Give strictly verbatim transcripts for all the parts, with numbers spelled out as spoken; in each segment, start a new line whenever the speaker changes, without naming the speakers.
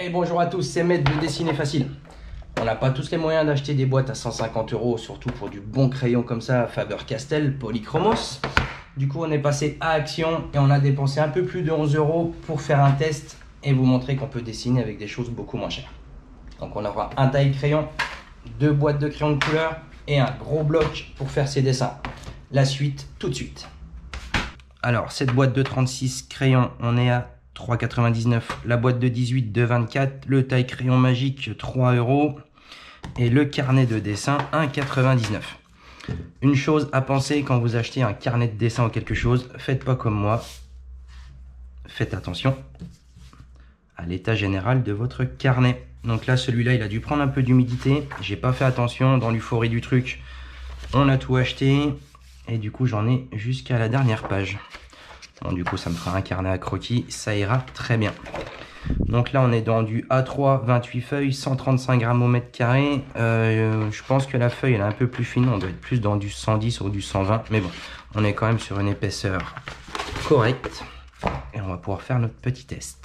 Et bonjour à tous, c'est Maître de Dessiner Facile. On n'a pas tous les moyens d'acheter des boîtes à cent cinquante euros, surtout pour du bon crayon comme ça, Faber-Castell, Polychromos. Du coup, on est passé à Action et on a dépensé un peu plus de onze euros pour faire un test et vous montrer qu'on peut dessiner avec des choses beaucoup moins chères. Donc on aura un taille-crayon, deux boîtes de crayons de couleur et un gros bloc pour faire ses dessins. La suite, tout de suite. Alors, cette boîte de trente-six crayons, on est à trois euros quatre-vingt-dix-neuf. La boîte de dix-huit, deux euros vingt-quatre. Le taille crayon magique, trois euros. Et le carnet de dessin, un euro quatre-vingt-dix-neuf. Une chose à penser quand vous achetez un carnet de dessin ou quelque chose, faites pas comme moi. Faites attention à l'état général de votre carnet. Donc là, celui-là, il a dû prendre un peu d'humidité. J'ai pas fait attention dans l'euphorie du truc. On a tout acheté. Et du coup, j'en ai jusqu'à la dernière page. Bon, du coup, ça me fera un carnet à croquis. Ça ira très bien. Donc là, on est dans du A trois, vingt-huit feuilles, cent trente-cinq grammes au mètre carré. Euh, je pense que la feuille, elle est un peu plus fine. On doit être plus dans du cent dix ou du cent vingt. Mais bon, on est quand même sur une épaisseur correcte. Et on va pouvoir faire notre petit test.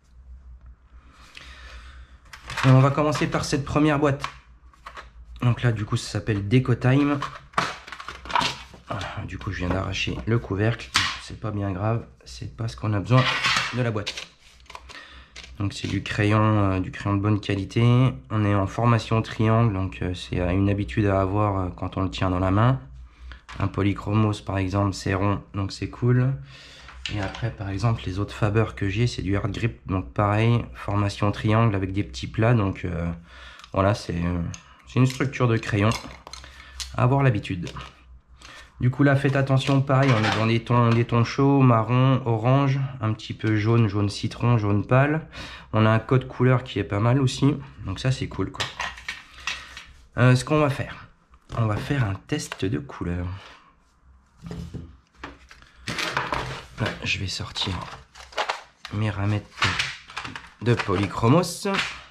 Et on va commencer par cette première boîte. Donc là, du coup, ça s'appelle Deco Time. Du coup, je viens d'arracher le couvercle. C'est pas bien grave. C'est parce qu'on a besoin de la boîte. Donc c'est du crayon, euh, du crayon de bonne qualité. On est en formation triangle, donc euh, c'est une habitude à avoir euh, quand on le tient dans la main. Un Polychromos par exemple, c'est rond, donc c'est cool. Et après, par exemple, les autres Faber que j'ai, c'est du hard grip, donc pareil, formation triangle avec des petits plats. Donc euh, voilà, c'est euh, une structure de crayon. À avoir l'habitude. Du coup là, faites attention, pareil, on est dans des tons, des tons chauds, marron, orange, un petit peu jaune, jaune citron, jaune pâle. On a un code couleur qui est pas mal aussi, donc ça c'est cool quoi. Euh, ce qu'on va faire, on va faire un test de couleur. Là, je vais sortir mes ramettes de Polychromos.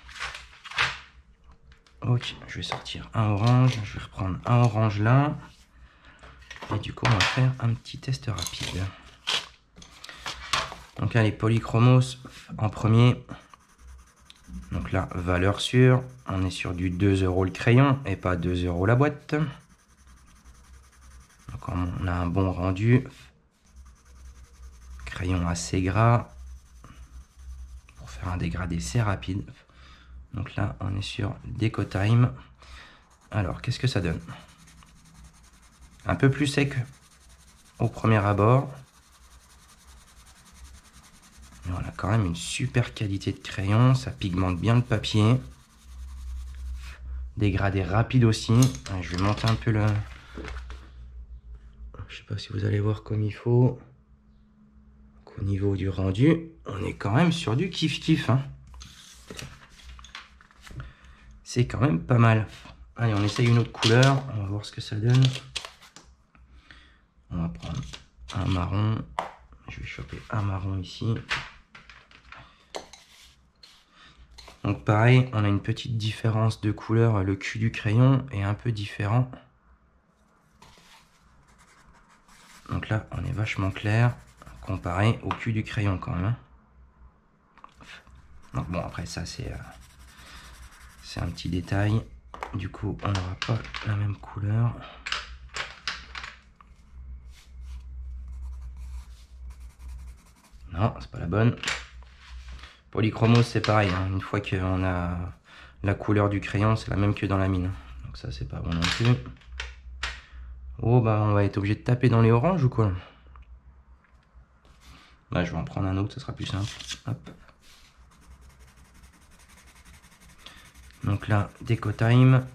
Ok, je vais sortir un orange, je vais reprendre un orange là. Et du coup, on va faire un petit test rapide. Donc là, les Polychromos en premier. Donc là, valeur sûre. On est sur du deux euros le crayon et pas deux euros la boîte. Donc on a un bon rendu. Crayon assez gras. Pour faire un dégradé, c'est rapide. Donc là, on est sur Deco Time. Alors, qu'est-ce que ça donne ? Un peu plus sec au premier abord. Mais on a quand même une super qualité de crayon. Ça pigmente bien le papier. Dégradé rapide aussi. Je vais monter un peu le... Je sais pas si vous allez voir comme il faut. Donc, au niveau du rendu, on est quand même sur du kiff-kiff. Hein. C'est quand même pas mal. Allez, on essaye une autre couleur. On va voir ce que ça donne. On va prendre un marron. Je vais choper un marron ici. Donc pareil, on a une petite différence de couleur. Le cul du crayon est un peu différent. Donc là, on est vachement clair comparé au cul du crayon quand même. Donc bon, après ça, c'est euh, c'est un petit détail. Du coup, on n'aura pas la même couleur. Non, c'est pas la bonne. Polychromos, c'est pareil. Hein. Une fois qu'on a la couleur du crayon, c'est la même que dans la mine. Donc ça, c'est pas bon non plus. Oh, bah on va être obligé de taper dans les oranges ou quoi? Bah, je vais en prendre un autre, ça sera plus simple. Hop. Donc là, Deco Time.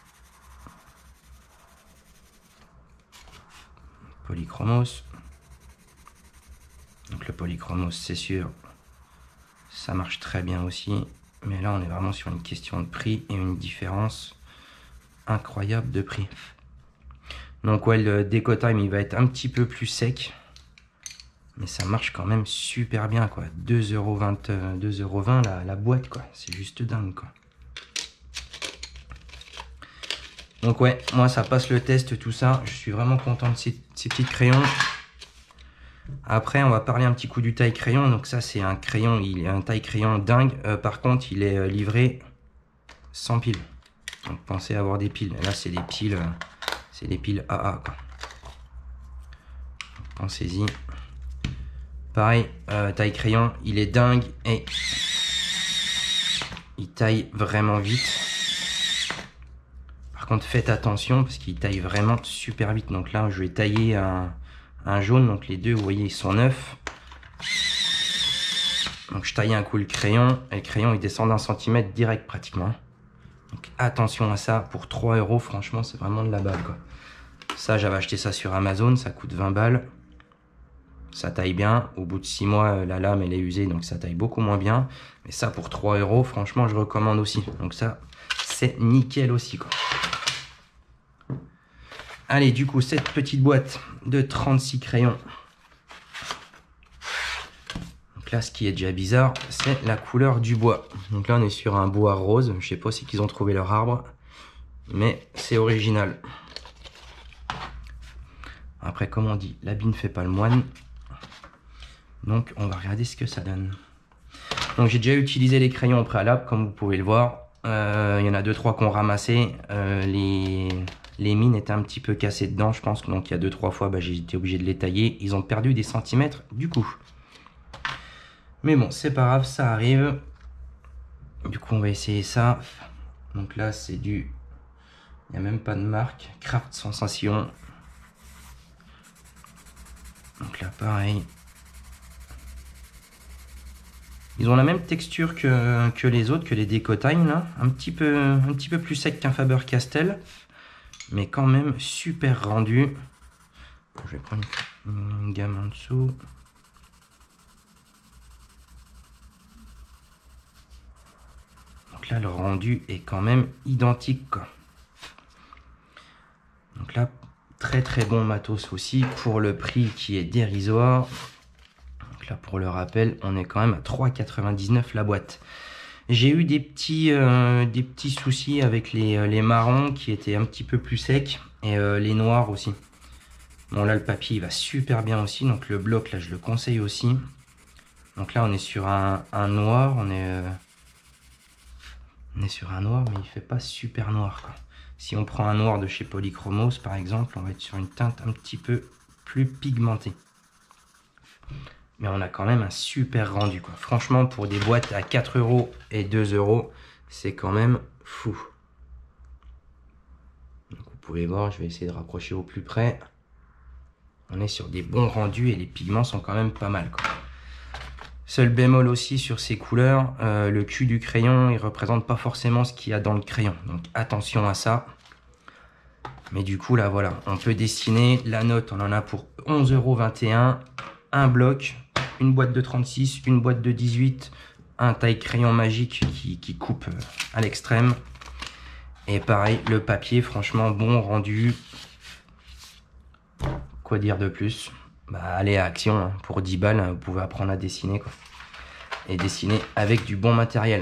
Polychromos. Donc le Polychromos, c'est sûr, ça marche très bien aussi. Mais là, on est vraiment sur une question de prix et une différence incroyable de prix. Donc ouais, le Deco Time, il va être un petit peu plus sec. Mais ça marche quand même super bien, quoi. deux euros vingt, deux euros vingt la, la boîte, quoi. C'est juste dingue, quoi. Donc ouais, moi, ça passe le test, tout ça. Je suis vraiment content de ces, ces petits crayons. Après, on va parler un petit coup du taille crayon. Donc ça, c'est un crayon, il est un taille crayon dingue. Euh, par contre, il est livré sans piles. Donc pensez à avoir des piles. Là, c'est des piles, euh, c'est des piles A A, quoi. Pensez-y. Pareil, euh, taille crayon, il est dingue et il taille vraiment vite. Par contre, faites attention parce qu'il taille vraiment super vite. Donc là, je vais tailler un, un jaune. Donc les deux, vous voyez, ils sont neufs. Donc je taille un coup le crayon et le crayon, il descend d'un centimètre direct pratiquement. Donc attention à ça. Pour trois euros, franchement, c'est vraiment de la balle, quoi. Ça, j'avais acheté ça sur Amazon. Ça coûte vingt balles. Ça taille bien. Au bout de six mois, la lame, elle est usée, donc ça taille beaucoup moins bien. Mais ça, pour trois euros, franchement, je recommande aussi. Donc ça, c'est nickel aussi, quoi. Allez, du coup, cette petite boîte de trente-six crayons. Donc là, ce qui est déjà bizarre, c'est la couleur du bois. Donc là, on est sur un bois rose. Je sais pas si qu'ils ont trouvé leur arbre, mais c'est original. Après, comme on dit, l'habit ne fait pas le moine. Donc, on va regarder ce que ça donne. Donc, j'ai déjà utilisé les crayons au préalable, comme vous pouvez le voir. Euh, il y en a deux trois qu'on ramassé. Euh, les, les mines étaient un petit peu cassées dedans, je pense. Donc, il y a deux trois fois, bah, j'ai été obligé de les tailler. Ils ont perdu des centimètres du coup. Mais bon, c'est pas grave, ça arrive. Du coup, on va essayer ça. Donc là, c'est du... Il n'y a même pas de marque. Craft Sensation. Donc là, pareil. Ils ont la même texture que, que les autres, que les Decotime, là. Un petit peu, un petit peu plus sec qu'un Faber-Castell. Mais quand même super rendu. Je vais prendre une gamme en dessous. Donc là, le rendu est quand même identique, quoi. Donc là, très très bon matos aussi pour le prix qui est dérisoire. Donc là, pour le rappel, on est quand même à trois quatre-vingt-dix-neuf la boîte. J'ai eu des petits, euh, des petits soucis avec les, les marrons qui étaient un petit peu plus secs et euh, les noirs aussi. Bon là, le papier il va super bien aussi, donc le bloc là, je le conseille aussi. Donc là, on est sur un, un noir, on est, euh, on est sur un noir, mais il fait pas super noir, quoi. Si on prend un noir de chez Polychromos, par exemple, on va être sur une teinte un petit peu plus pigmentée. Mais on a quand même un super rendu, quoi. Franchement, pour des boîtes à quatre euros et deux euros, c'est quand même fou. Donc, vous pouvez voir, je vais essayer de rapprocher au plus près. On est sur des bons rendus et les pigments sont quand même pas mal, quoi. Seul bémol aussi sur ces couleurs, euh, le cul du crayon, il représente pas forcément ce qu'il y a dans le crayon. Donc attention à ça. Mais du coup, là, voilà, on peut dessiner. La note, on en a pour onze euros vingt et un. Un bloc, une boîte de trente-six, une boîte de dix-huit, un taille crayon magique qui, qui coupe à l'extrême. Et pareil, le papier, franchement, bon rendu. Quoi dire de plus? Bah, allez à Action, hein. Pour dix balles, vous pouvez apprendre à dessiner, quoi. Et dessiner avec du bon matériel.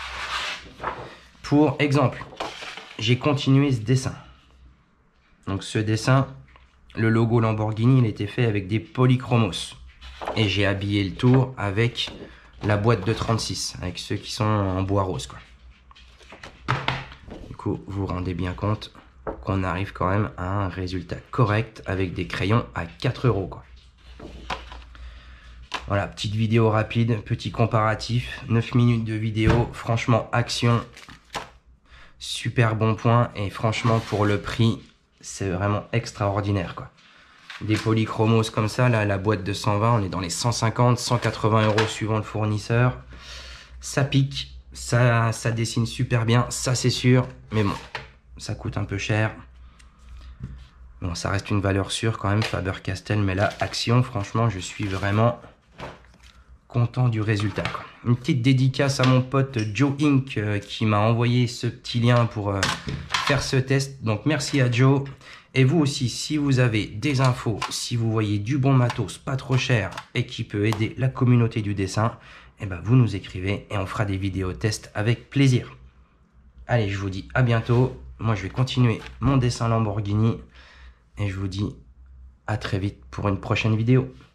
Pour exemple, j'ai continué ce dessin. Donc ce dessin, le logo Lamborghini, il était fait avec des Polychromos. Et j'ai habillé le tour avec la boîte de trente-six, avec ceux qui sont en bois rose, quoi. Du coup, vous vous rendez bien compte qu'on arrive quand même à un résultat correct avec des crayons à quatre euros, quoi. Voilà, petite vidéo rapide, petit comparatif, neuf minutes de vidéo, franchement Action, super bon point et franchement pour le prix, c'est vraiment extraordinaire, quoi. Des Polychromos comme ça, là la boîte de cent vingt, on est dans les cent cinquante, cent quatre-vingts euros suivant le fournisseur. Ça pique, ça, ça dessine super bien, ça c'est sûr, mais bon, ça coûte un peu cher. Bon, ça reste une valeur sûre quand même, Faber-Castell, mais là, Action, franchement, je suis vraiment content du résultat, quoi. Une petite dédicace à mon pote Joe Inc euh, qui m'a envoyé ce petit lien pour euh, faire ce test. Donc merci à Joe. Et vous aussi, si vous avez des infos, si vous voyez du bon matos pas trop cher et qui peut aider la communauté du dessin, eh ben vous nous écrivez et on fera des vidéos tests avec plaisir. Allez, je vous dis à bientôt. Moi, je vais continuer mon dessin Lamborghini et je vous dis à très vite pour une prochaine vidéo.